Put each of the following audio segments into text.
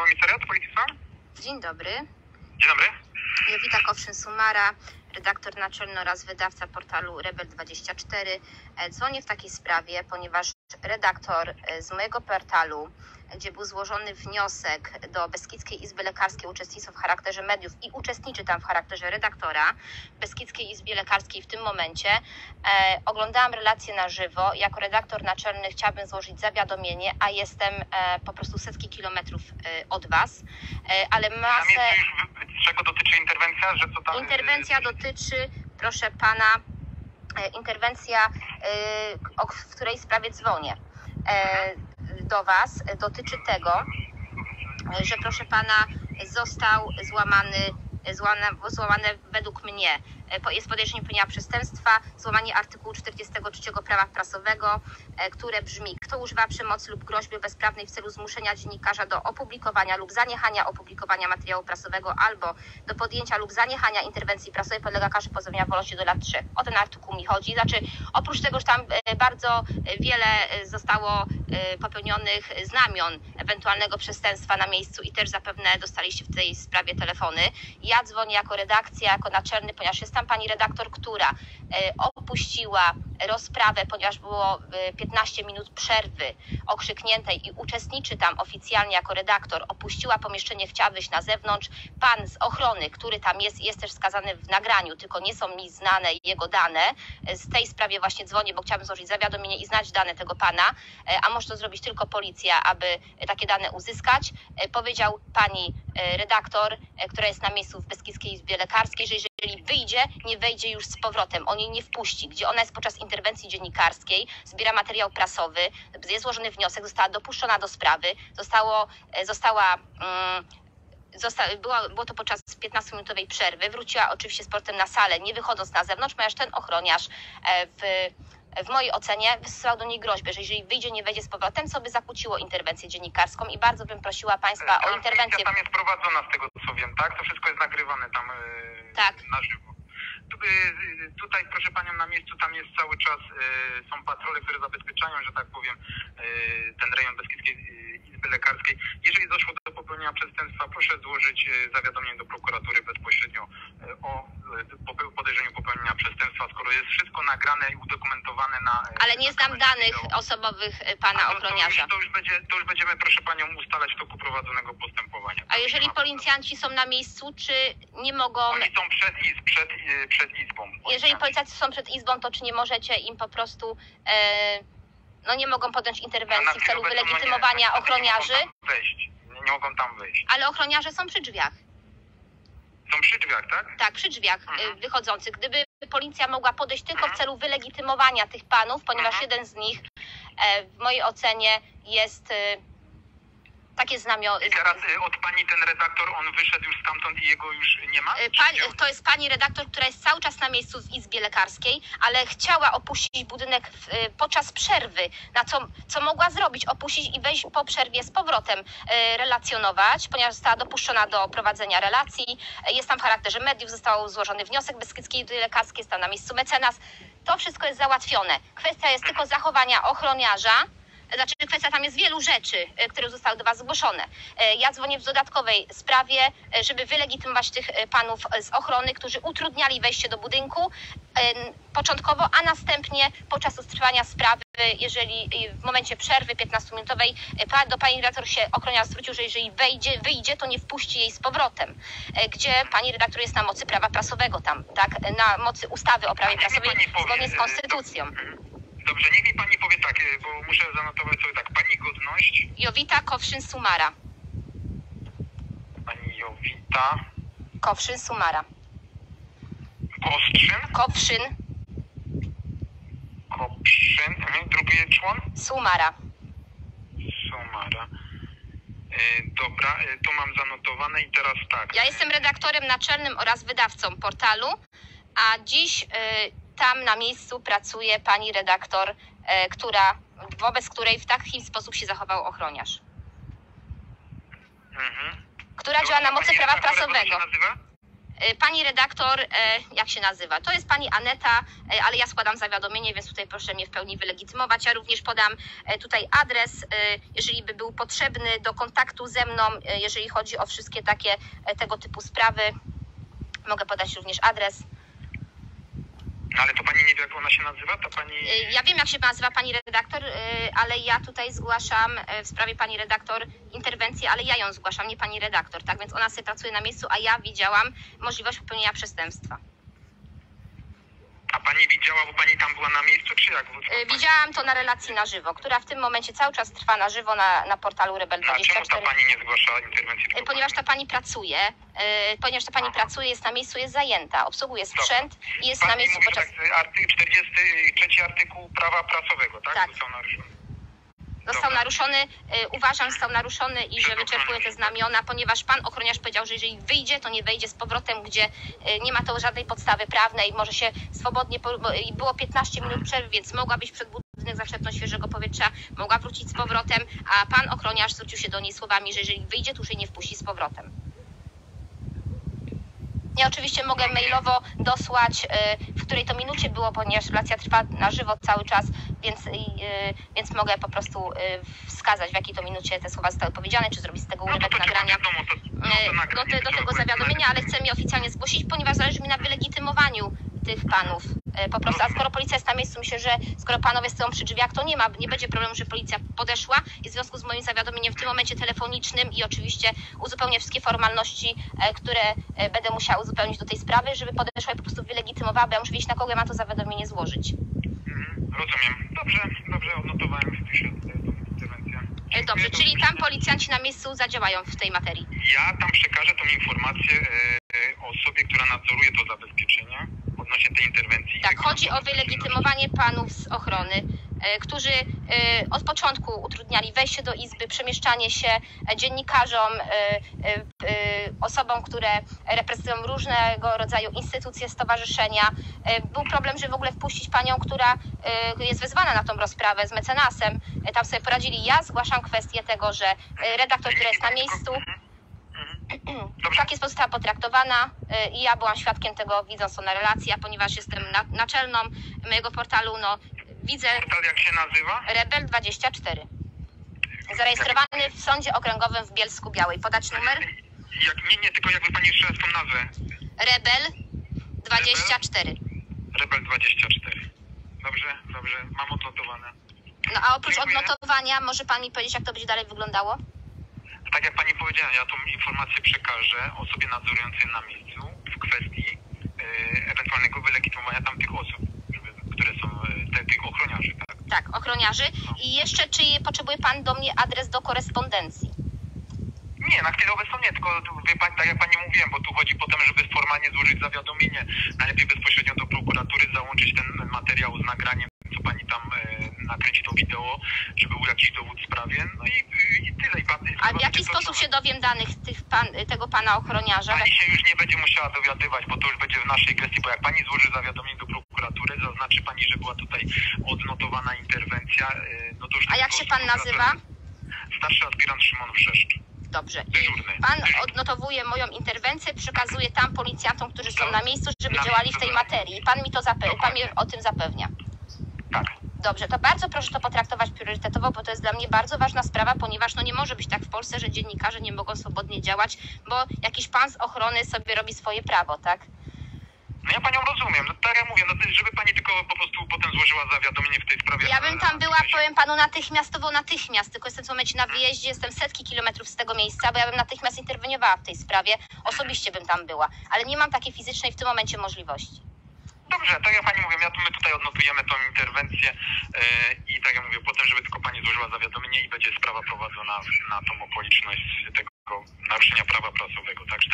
Komisariat Policji? Dzień dobry. Dzień dobry. Jowita Kowszyn-Sumara, redaktor naczelny oraz wydawca portalu Rebel24. Dzwonię w takiej sprawie, ponieważ redaktor z mojego portalu, gdzie był złożony wniosek do Beskidzkiej Izby Lekarskiej uczestnictwa w charakterze mediów i uczestniczy tam w charakterze redaktora w Beskidzkiej Izbie Lekarskiej w tym momencie, oglądałam relację na żywo. Jako redaktor naczelny chciałabym złożyć zawiadomienie, a jestem po prostu setki kilometrów od Was, ale masę... Czego dotyczy interwencja? Że co tam... Interwencja dotyczy, proszę Pana, interwencja, w której sprawie dzwonię do Was, dotyczy tego, że proszę Pana został złamane według mnie, jest podejrzenie popełnienia przestępstwa, złamanie artykułu 43 prawa prasowego, które brzmi: kto używa przemocy lub groźby bezprawnej w celu zmuszenia dziennikarza do opublikowania lub zaniechania opublikowania materiału prasowego albo do podjęcia lub zaniechania interwencji prasowej, podlega karze pozbawienia wolności do lat 3. O ten artykuł mi chodzi. Znaczy, oprócz tego, że tam bardzo wiele zostało popełnionych znamion ewentualnego przestępstwa na miejscu i też zapewne dostaliście w tej sprawie telefony. Ja dzwonię jako redakcja, jako naczelny, ponieważ jest tam pani redaktor, która opuściła rozprawę, ponieważ było 15 minut przerwy okrzykniętej i uczestniczy tam oficjalnie jako redaktor, opuściła pomieszczenie, chciała wyjść na zewnątrz. Pan z ochrony, który tam jest też wskazany w nagraniu, tylko nie są mi znane jego dane. Z tej sprawie właśnie dzwonię, bo chciałabym złożyć zawiadomienie i znać dane tego pana, a może to zrobić tylko policja, aby takie dane uzyskać. Powiedział pani redaktor, która jest na miejscu w Beskidzkiej Izbie Lekarskiej, że jeżeli wyjdzie, nie wejdzie już z powrotem, on jej nie wpuści. Gdzie ona jest podczas interwencji dziennikarskiej, zbiera materiał prasowy, jest złożony wniosek, została dopuszczona do sprawy, było to podczas 15-minutowej przerwy, wróciła oczywiście z powrotem na salę, nie wychodząc na zewnątrz, ponieważ ten ochroniarz w mojej ocenie wysyłał do niej groźbę, że jeżeli wyjdzie, nie wejdzie z powrotem, co by zakłóciło interwencję dziennikarską i bardzo bym prosiła Państwa o interwencję. Tam jest prowadzona z tego, co wiem, tak? To wszystko jest nagrywane tam tak. Na żywo. Tutaj, proszę Panią, na miejscu tam jest cały czas, są patrole, które zabezpieczają, że tak powiem, ten rejon Beskidzkiej Izby Lekarskiej. Jeżeli doszło do popełnienia przestępstwa, proszę złożyć zawiadomienie do prokuratury bezpośrednio o podejrzeniu popełnienia przestępstwa, skoro jest wszystko nagrane i udokumentowane na... Ale nie znam danych osobowych pana ochroniarza. To już będziemy, proszę Panią, ustalać w toku prowadzonego postępowania. A jeżeli policjanci są na miejscu, czy nie mogą... Oni są przed izbą. Jeżeli policjanci są przed izbą, to czy nie możecie im po prostu... nie mogą podjąć interwencji w celu wylegitymowania ochroniarzy? Nie mogą tam wejść. Ale ochroniarze są przy drzwiach. Są przy drzwiach, tak? Tak, przy drzwiach wychodzących. Gdyby policja mogła podejść tylko w celu wylegitymowania tych panów, ponieważ jeden z nich w mojej ocenie jest takie znamiona. I teraz od Pani ten redaktor, on wyszedł już stamtąd i jego już nie ma? To jest pani redaktor, która jest cały czas na miejscu w Izbie Lekarskiej, ale chciała opuścić budynek podczas przerwy. Co mogła zrobić? Opuścić i wejść po przerwie z powrotem relacjonować, ponieważ została dopuszczona do prowadzenia relacji. Jest tam w charakterze mediów, został złożony wniosek Beskidzkiej Izby Lekarskiej, jest tam na miejscu mecenas. To wszystko jest załatwione. Kwestia jest tylko zachowania ochroniarza. Znaczy, kwestia tam jest wielu rzeczy, które zostały do Was zgłoszone. Ja dzwonię w dodatkowej sprawie, żeby wylegitymować tych panów z ochrony, którzy utrudniali wejście do budynku początkowo, a następnie podczas trwania sprawy, jeżeli w momencie przerwy 15-minutowej do pani redaktor się ochroniarz zwrócił, że jeżeli wyjdzie, to nie wpuści jej z powrotem. Gdzie pani redaktor jest na mocy prawa prasowego tam, tak? Na mocy ustawy o prawie prasowej zgodnie z konstytucją. Dobrze, niech mi Pani powie tak, bo muszę zanotować sobie tak. Pani godność? Jowita Kowszyn-Sumara. Pani Jowita... Kowszyn-Sumara. Kostrzyn? Kowszyn. Kopszyn. Drugi człon? Sumara. Sumara. Dobra, to mam zanotowane i teraz tak. Ja jestem redaktorem naczelnym oraz wydawcą portalu, a dziś... tam na miejscu pracuje pani redaktor, wobec której w taki sposób się zachował ochroniarz. Która działa na mocy prawa prasowego. Pani redaktor, jak się nazywa? To jest pani Aneta, ale ja składam zawiadomienie, więc tutaj proszę mnie w pełni wylegitymować. Ja również podam tutaj adres, jeżeli by był potrzebny do kontaktu ze mną, jeżeli chodzi o wszystkie takie tego typu sprawy. Mogę podać również adres. No ale to pani nie wie, jak ona się nazywa? To pani... Ja wiem, jak się nazywa pani redaktor, ale ja tutaj zgłaszam w sprawie pani redaktor interwencję, ale ja ją zgłaszam, nie pani redaktor, tak? Więc ona sobie pracuje na miejscu, a ja widziałam możliwość popełnienia przestępstwa. A pani widziała, bo pani tam była na miejscu, czy jak? Widziałam to na relacji na żywo, która w tym momencie cały czas trwa na żywo na portalu Rebel24. A czemu ta pani nie zgłasza interwencji? Ponieważ ta pani pracuje, jest na miejscu, jest zajęta, obsługuje sprzęt i jest na miejscu podczas... Tak, 43 artykuł prawa prasowego, tak? Tak. Został naruszony. Uważam, że został naruszony i że wyczerpuje te znamiona, ponieważ pan ochroniarz powiedział, że jeżeli wyjdzie, to nie wejdzie z powrotem, gdzie nie ma to żadnej podstawy prawnej, może się swobodnie, było 15 minut przerwy, więc mogła być przed budynek, zaszczepnąć świeżego powietrza, mogła wrócić z powrotem, a pan ochroniarz zwrócił się do niej słowami, że jeżeli wyjdzie, to już jej nie wpuści z powrotem. Ja oczywiście mogę mailowo dosłać, w której to minucie było, ponieważ relacja trwa na żywo cały czas, więc mogę po prostu wskazać, w jakiej to minucie te słowa zostały powiedziane, czy zrobić z tego urywek nagrania do tego zawiadomienia, ale chcę je oficjalnie zgłosić, ponieważ zależy mi na wylegitymowaniu tych panów. Po prostu, a skoro policja jest na miejscu, myślę, że skoro panowie stoją przy drzwiach, to nie będzie problemu, że policja podeszła i w związku z moim zawiadomieniem w tym momencie telefonicznym i oczywiście uzupełnię wszystkie formalności, które będę musiała uzupełnić do tej sprawy, żeby podeszła i po prostu wylegitymowała, bo ja muszę wiedzieć, na kogo ja mam to zawiadomienie złożyć. Rozumiem. Dobrze, odnotowałem w pisze interwencję. Dobrze, czyli tam policjanci na miejscu zadziałają w tej materii. Ja tam przekażę tą informację osobie, która nadzoruje to zabezpieczenie odnośnie tej interwencji. Tak, chodzi o wylegitymowanie panów z ochrony, którzy od początku utrudniali wejście do izby, przemieszczanie się dziennikarzom, osobom, które reprezentują różnego rodzaju instytucje, stowarzyszenia. Był problem, żeby w ogóle wpuścić panią, która jest wezwana na tą rozprawę z mecenasem. Tam sobie poradzili. Ja zgłaszam kwestię tego, że redaktor, który jest na miejscu, w taki sposób została potraktowana i ja byłam świadkiem tego, widząc to na relacji, a ponieważ jestem naczelną mojego portalu, widzę... Portal jak się nazywa? Rebel24. Zarejestrowany w Sądzie Okręgowym w Bielsku-Białej. Podać numer? Nie, tylko jakby pani jeszcze raz tą nazwę. Rebel24. Rebel24. Dobrze, mam odnotowane. A oprócz odnotowania, może pan mi powiedzieć, jak to będzie dalej wyglądało? Tak jak pani powiedziała, ja tą informację przekażę osobie nadzorującej na miejscu w kwestii ewentualnego wylegitymowania tamtych osób, które są tych ochroniarzy, tak? Tak, ochroniarzy. I jeszcze, czy potrzebuje pan do mnie adres do korespondencji? Nie, na chwilę obecną nie, tylko wie pani, tak jak pani mówiłem, bo tu chodzi potem, żeby formalnie złożyć zawiadomienie, najlepiej bezpośrednio do prokuratury, załączyć ten materiał z nagraniem, co pani tam nakręci to wideo, żeby był jakiś dowód w sprawie, no i tyle. A w jaki sposób się dowiem danych tego pana ochroniarza? Pani się już nie będzie musiała dowiadywać, bo to już będzie w naszej gestii, bo jak pani złoży zawiadomienie do prokuratury, zaznaczy pani, że była tutaj odnotowana interwencja, no to już... A jak się pan nazywa? Starszy aspirant Szymon Wrzeszcz. Dobrze. Pan odnotowuje moją interwencję, przekazuje tam policjantom, którzy są na miejscu, żeby działali w tej materii. Pan mnie o tym zapewnia. Tak. Dobrze, to bardzo proszę to potraktować priorytetowo, bo to jest dla mnie bardzo ważna sprawa, ponieważ nie może być tak w Polsce, że dziennikarze nie mogą swobodnie działać, bo jakiś pan z ochrony sobie robi swoje prawo, tak? No ja panią rozumiem, tak jak mówię, żeby pani tylko po prostu potem złożyła zawiadomienie w tej sprawie. Ja bym tam była, powiem panu, natychmiast, tylko jestem w tym momencie na wyjeździe, jestem setki kilometrów z tego miejsca, bo ja bym natychmiast interweniowała w tej sprawie, osobiście bym tam była, ale nie mam takiej fizycznej w tym momencie możliwości. Dobrze, tak jak pani mówię, my tutaj odnotujemy tą interwencję i tak jak mówię, potem, żeby tylko pani złożyła zawiadomienie i będzie sprawa prowadzona na tą okoliczność tego naruszenia prawa prasowego, tak?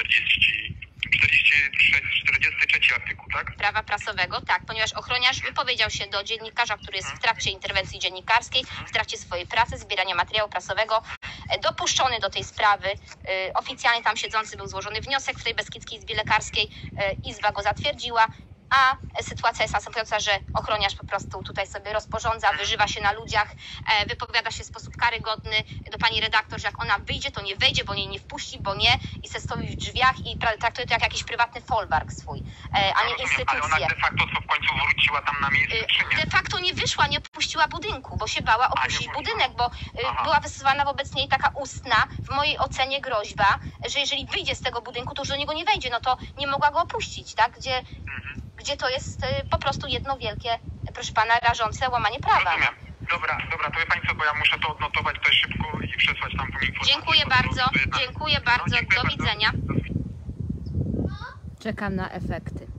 43 artykuł, tak? Prawa prasowego, tak, ponieważ ochroniarz wypowiedział się do dziennikarza, który jest w trakcie interwencji dziennikarskiej, w trakcie swojej pracy, zbierania materiału prasowego, dopuszczony do tej sprawy. Oficjalnie tam siedzący był złożony wniosek w tej Beskidzkiej Izbie Lekarskiej, Izba go zatwierdziła a sytuacja jest następująca, że ochroniarz po prostu tutaj sobie rozporządza, wyżywa się na ludziach, wypowiada się w sposób karygodny do pani redaktor, że jak ona wyjdzie, to nie wejdzie, bo jej nie wpuści, bo nie, i se stoi w drzwiach i traktuje to jak jakiś prywatny folwark swój, a nie instytucję. Ale ona de facto co w końcu wróciła tam na miejsce, czy nie? De facto nie wyszła, nie opuściła budynku, bo się bała opuścić budynek, bo była wystosowana wobec niej taka ustna, w mojej ocenie groźba, że jeżeli wyjdzie z tego budynku, to już do niego nie wejdzie, no to nie mogła go opuścić, tak? Gdzie to jest po prostu jedno wielkie, proszę pana, rażące łamanie prawa. Rozumiem. Dobra, to wie pani co, bo ja muszę to odnotować tutaj szybko i przesłać tam tą informację. Dziękuję bardzo, dziękuję bardzo, do widzenia. Czekam na efekty.